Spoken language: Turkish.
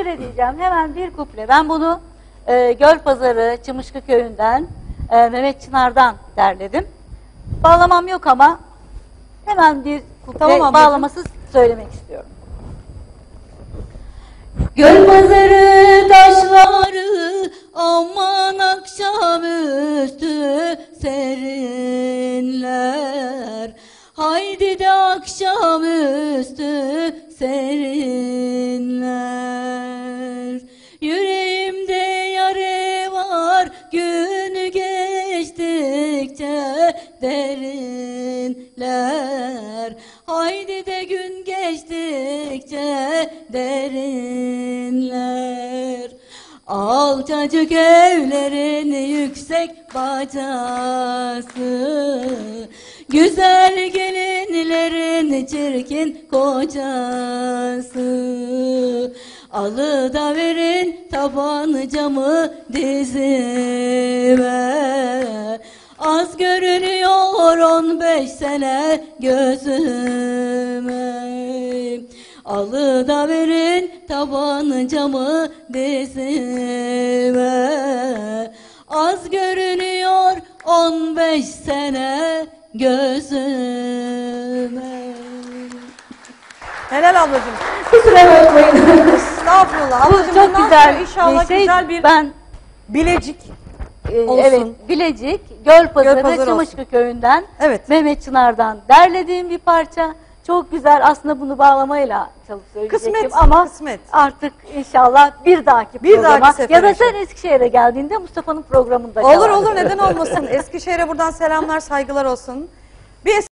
şöyle diyeceğim, hemen bir kuple. Ben bunu Gölpazarı, Çımışkı Köyü'nden, Mehmet Çınar'dan derledim. Bağlamam yok ama hemen bir kuple bağlaması söylemek istiyorum. Gölpazarı taşları aman akşamüstü serinler. Haydi de akşamüstü serinler. Yüreğimde yare var, gün geçtikçe derinler. Haydi de gün geçtikçe derinler. Alçacık evlerin yüksek bacası, güzel gelinlerin çirkin kocası. Alı da verin tabancamı dizime, az görünüyor 15 sene gözüme. Alı da verin tabancamı dizime, az görünüyor 15 sene gözüme. Helal ablacığım. Kusura bakmayın. Estağfurullah. Ablacığım Çok güzel inşallah şey, güzel bir ben Bilecik olsun. evet, Bilecik, Gölpazarı, Gölpazarı Çımışkı Köyü'nden, Evet. Mehmet Çınar'dan derlediğim bir parça. Çok güzel. Aslında bunu bağlamayla çalıp söyleyecektim Kısmet, ama kısmet. artık inşallah bir dahaki programa sefere ya da inşallah. sen Eskişehir'e geldiğinde Mustafa'nın programında Olur çalarsın. olur, neden olmasın. Eskişehir'e buradan selamlar, saygılar olsun. Bir